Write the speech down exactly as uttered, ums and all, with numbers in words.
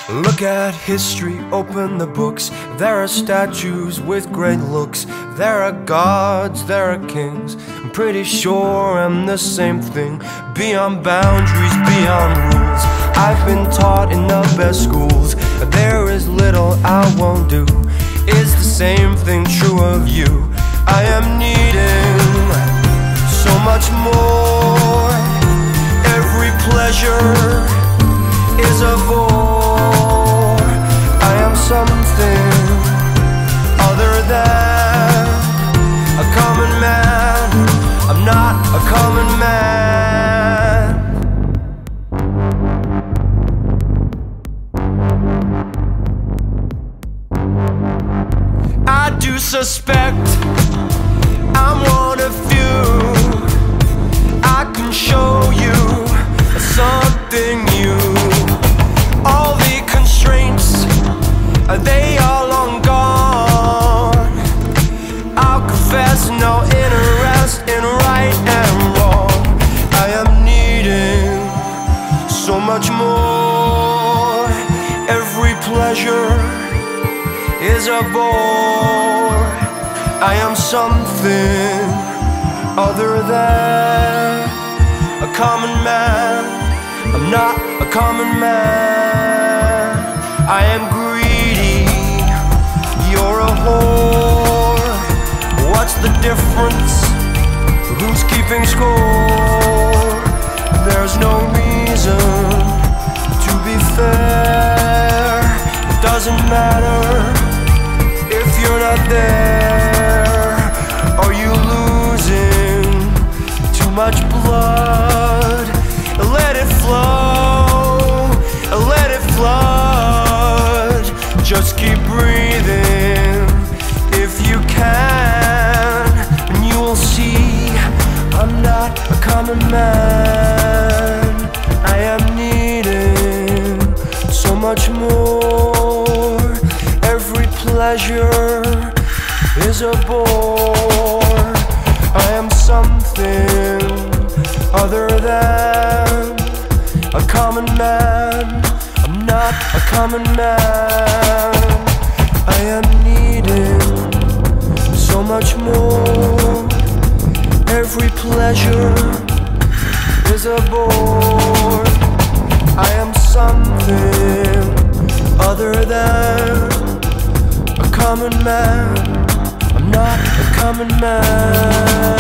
Look at history, open the books. There are statues with great looks. There are gods, there are kings. I'm pretty sure I'm the same thing. Beyond boundaries, beyond rules. I've been taught in the best schools. There is little I won't do. Is the same thing true of you? I am needing so much more. Every pleasure is a bore. I am something other than a common man. I'm not a common man. I do suspect I'm one of few. I can show you something new. All the constraints, they are long gone. I'll confess no interest in right and wrong. I am needing so much more. Every pleasure is a bore. I am something other than a common man. I'm not a common man. I am greedy, you're a whore. What's the difference? Who's keeping score? There's no reason to be fair. It doesn't matter if you're not there. Are you losing too much blood? Let it flow, let it flood. Just keep breathing if you can, and you will see I'm not a common man. I am needing so much more. Every pleasure is a bore. I am something other than a common man. I'm not a common man. I am needing so much more. Every pleasure is a bore. I am something other than a common man. I'm not a common man.